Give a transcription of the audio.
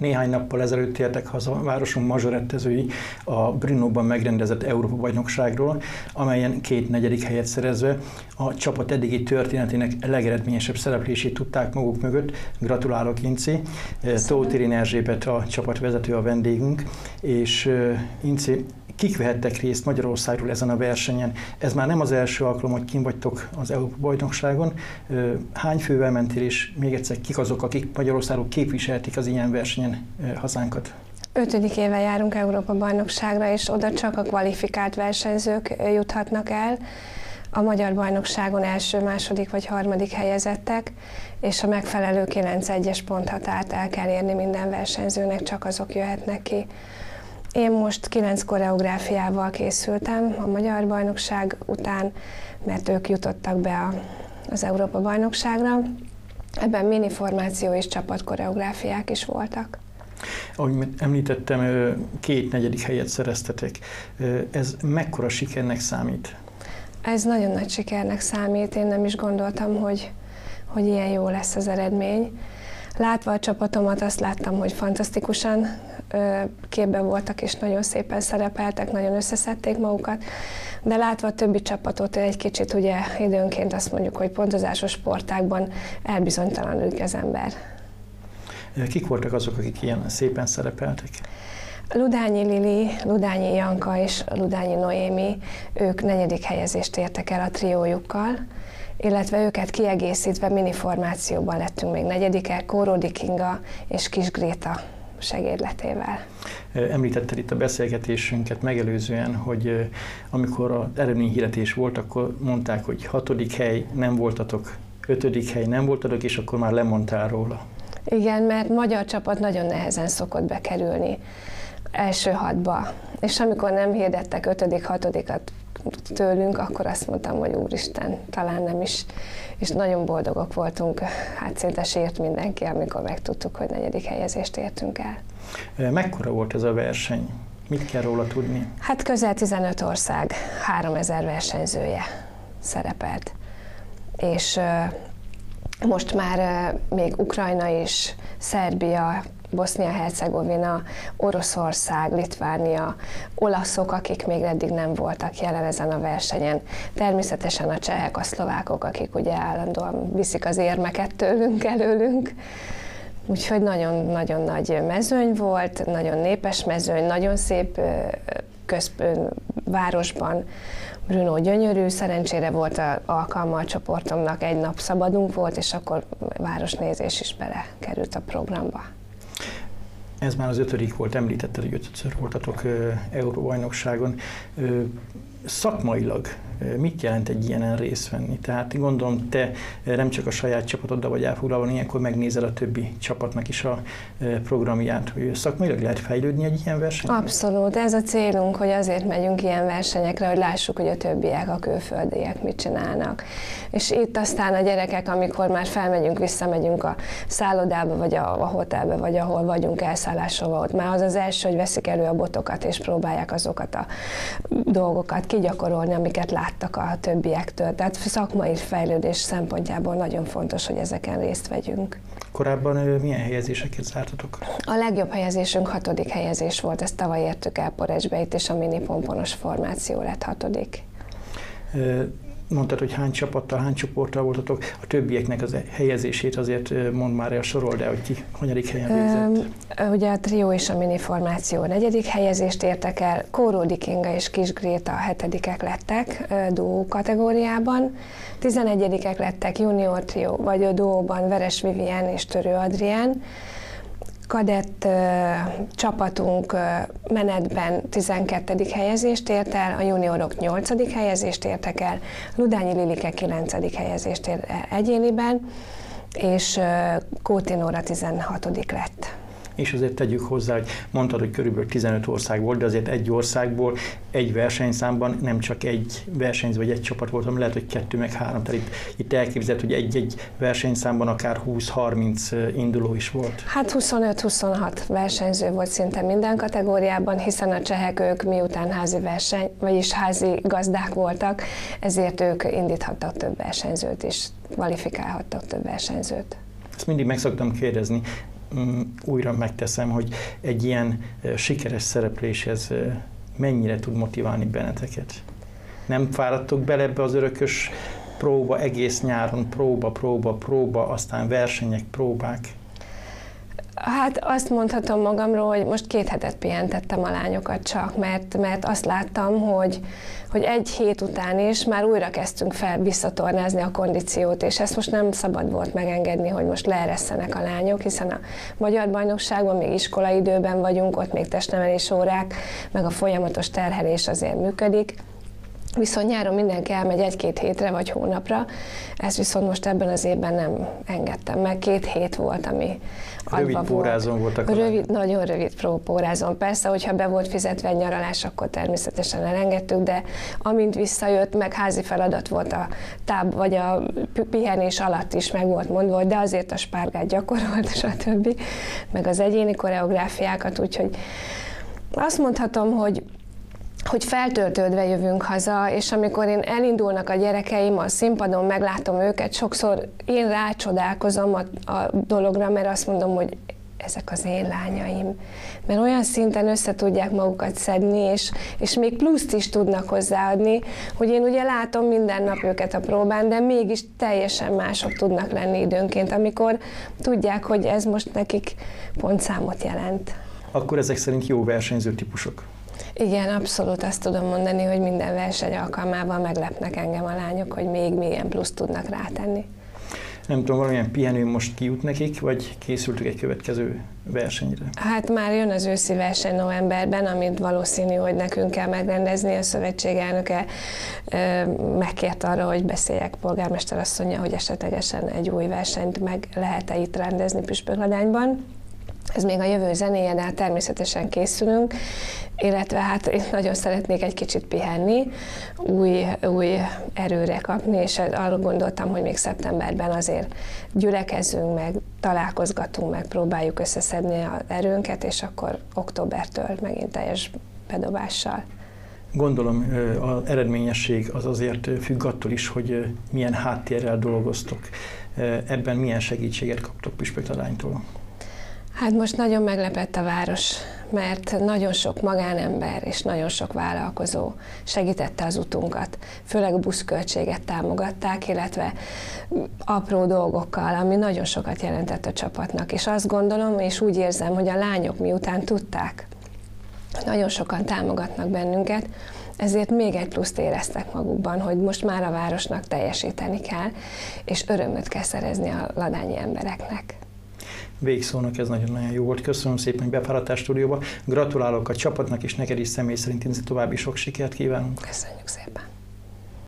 Néhány nappal ezelőtt értek haza a városunk mazsorettezői a Brnóban megrendezett Európa-bajnokságról, amelyen 2 negyedik helyet szerezve a csapat eddigi történetének legeredményesebb szereplését tudták maguk mögött. Gratulálok, Inci! Tóth Irén Erzsébet a csapatvezető a vendégünk, és Inci, kik vehettek részt Magyarországról ezen a versenyen? Ez már nem az első alkalom, hogy kint vagytok az Európa-bajnokságon. Hány fővel mentél, és még egyszer kik azok, akik Magyarországról képviselték az ilyen versenyen hazánkat? 5. éve járunk Európa-bajnokságra, és oda csak a kvalifikált versenyzők juthatnak el. A magyar bajnokságon első, második vagy harmadik helyezettek, és a megfelelő 9-1-es ponthatárt el kell érni minden versenyzőnek, csak azok jöhetnek ki. Én most 9 koreográfiával készültem a magyar bajnokság után, mert ők jutottak be az Európa-bajnokságra. Ebben miniformáció és csapatkoreográfiák is voltak. Ahogy említettem, 2 negyedik helyet szereztetek. Ez mekkora sikernek számít? Ez nagyon nagy sikernek számít. Én nem is gondoltam, hogy ilyen jó lesz az eredmény. Látva a csapatomat, azt láttam, hogy fantasztikusan képben voltak, és nagyon szépen szerepeltek, nagyon összeszedték magukat, de látva a többi csapatot, egy kicsit ugye időnként azt mondjuk, hogy pontozásos sportákban elbizonytalanodik az ember. Kik voltak azok, akik ilyen szépen szerepeltek? Ludányi Lili, Ludányi Janka és Ludányi Noémi, ők 4. helyezést értek el a triójukkal, illetve őket kiegészítve miniformációban lettünk még 4-ek, Kóródi Kinga és Kis Gréta segédletével. Említetted itt a beszélgetésünket megelőzően, hogy amikor az eredményhirdetés volt, akkor mondták, hogy 6. hely nem voltatok, 5. hely nem voltatok, és akkor már lemondtál róla. Igen, mert magyar csapat nagyon nehezen szokott bekerülni első 6-ba. És amikor nem hirdettek 5., 6-at tőlünk, akkor azt mondtam, hogy úristen, talán nem is. És nagyon boldogok voltunk, hát szinte sért mindenki, amikor megtudtuk, hogy 4. helyezést értünk el. Mekkora volt ez a verseny? Mit kell róla tudni? Hát közel 15 ország, 3000 versenyzője szerepelt. És most már még Ukrajna is, Szerbia, Bosznia-Hercegovina, Oroszország, Litvánia, olaszok, akik még eddig nem voltak jelen ezen a versenyen. Természetesen a csehek, a szlovákok, akik ugye állandóan viszik az érmeket tőlünk, előlünk. Úgyhogy nagyon-nagyon nagy mezőny volt, nagyon népes mezőny, nagyon szép városban. Brno gyönyörű, szerencsére volt alkalma a csoportomnak, egy nap szabadunk volt, és akkor városnézés is belekerült a programba. Ez már az 5. volt, említetted, hogy 5-ször voltatok Európa-bajnokságon. Szakmailag mit jelent egy ilyenen részt venni? Tehát gondolom, te nem csak a saját csapatoddal vagy elfoglalva, ilyenkor megnézel a többi csapatnak is a programját, hogy szakmailag lehet fejlődni egy ilyen versenyben? Abszolút, ez a célunk, hogy azért megyünk ilyen versenyekre, hogy lássuk, hogy a többiek, a külföldiek mit csinálnak. És itt aztán a gyerekek, amikor már felmegyünk, visszamegyünk a szállodába, vagy a hotelbe, vagy ahol vagyunk elszállásról, ott már az az első, hogy veszik elő a botokat, és próbálják azokat a dolgokat kigyakorolni, amiket láttak a többiektől. Tehát szakmai fejlődés szempontjából nagyon fontos, hogy ezeken részt vegyünk. Korábban milyen helyezéseket zártatok? A legjobb helyezésünk 6. helyezés volt, ezt tavaly értük el Porecsbe, itt és a mini pomponos formáció lett 6. Mondtad, hogy hány csapattal, hány csoporttal voltatok, a többieknek az helyezését azért mondd már el, sorold el, hogy ki hanyadik helyen végzett. Ugye a trió és a miniformáció 4. helyezést értek el, Kóródi Kinga és Kis Gréta 7. lettek duó kategóriában, 11. lettek junior trió vagy duóban Veres Vivien és Törő Adrián, kadett csapatunk menetben 12. helyezést ért el, a juniorok 8. helyezést értek el, Ludányi Lilike 9. helyezést ért el egyéniben, és Kóti Nóra 16. lett. És azért tegyük hozzá, hogy mondtad, hogy körülbelül 15 ország volt, de azért egy országból, egy versenyszámban nem csak egy versenyző vagy egy csapat volt, hanem lehet, hogy 2 meg 3. Tehát itt elképzelhető, hogy egy-egy versenyszámban akár 20-30 induló is volt. Hát 25-26 versenyző volt szinte minden kategóriában, hiszen a csehek ők miután házi verseny, vagyis házi gazdák voltak, ezért ők indíthattak több versenyzőt és kvalifikálhattak több versenyzőt. Ezt mindig meg szoktam kérdezni, újra megteszem, hogy egy ilyen sikeres szerepléshez mennyire tud motiválni benneteket? Nem fáradtok bele ebbe az örökös próba, egész nyáron próba, aztán versenyek, próbák? Hát azt mondhatom magamról, hogy most 2 hetet pihentettem a lányokat csak, mert azt láttam, hogy egy hét után is már újra kezdtünk visszatornázni a kondíciót, és ezt most nem szabad volt megengedni, hogy most leeresszenek a lányok, hiszen a magyar bajnokságban még iskolaidőben vagyunk, ott még testnevelés órák, meg a folyamatos terhelés azért működik. Viszont nyáron mindenki elmegy 1-2 hétre vagy hónapra, ezt viszont most ebben az évben nem engedtem meg. 2 hét volt, ami rövid pórázon voltak. Nagyon rövid pórázon. Persze, hogyha be volt fizetve egy nyaralás, akkor természetesen elengedtük, de amint visszajött, meg házi feladat volt a vagy a pihenés alatt is meg volt mondva, de azért a spárgát gyakorolt, stb. Meg az egyéni koreográfiákat, úgyhogy azt mondhatom, hogy feltöltődve jövünk haza, és amikor elindulnak a gyerekeim a színpadon, meglátom őket, sokszor én rácsodálkozom a dologra, mert azt mondom, hogy ezek az én lányaim. Mert olyan szinten össze tudják magukat szedni, és még pluszt is tudnak hozzáadni, hogy én ugye látom minden nap őket a próbán, de mégis teljesen mások tudnak lenni időnként, amikor tudják, hogy ez most nekik pontszámot jelent. Akkor ezek szerint jó versenyző típusok? Igen, abszolút azt tudom mondani, hogy minden verseny alkalmával meglepnek engem a lányok, hogy még milyen pluszt tudnak rátenni. Nem tudom, valamilyen pihenő most kijut nekik, vagy készültük egy következő versenyre? Hát már jön az őszi verseny novemberben, amit valószínű, hogy nekünk kell megrendezni. A szövetség elnöke megkért arra, hogy beszéljek polgármester asszonya, hogy esetlegesen egy új versenyt meg lehet-e itt rendezni Püspökladányban. Ez még a jövő zenéje, de hát természetesen készülünk, illetve hát én nagyon szeretnék egy kicsit pihenni, új erőre kapni, és arra gondoltam, hogy még szeptemberben azért gyülekezzünk meg, találkozgatunk meg, próbáljuk összeszedni az erőnket, és akkor októbertől megint teljes bedobással. Gondolom az eredményesség az azért függ attól is, hogy milyen háttérrel dolgoztok. Ebben milyen segítséget kaptok Püspökladánytól? Hát most nagyon meglepett a város, mert nagyon sok magánember és nagyon sok vállalkozó segítette az utunkat. Főleg a buszköltséget támogatták, illetve apró dolgokkal, ami nagyon sokat jelentett a csapatnak. És azt gondolom, és úgy érzem, hogy a lányok miután tudták, nagyon sokan támogatnak bennünket, ezért még egy pluszt éreztek magukban, hogy most már a városnak teljesíteni kell, és örömöt kell szerezni a ladányi embereknek. Végszónak ez nagyon-nagyon jó volt. Köszönöm szépen, hogy befáradtál stúdióba. Gratulálok a csapatnak, és neked is személy szerint további sok sikert kívánunk. Köszönjük szépen.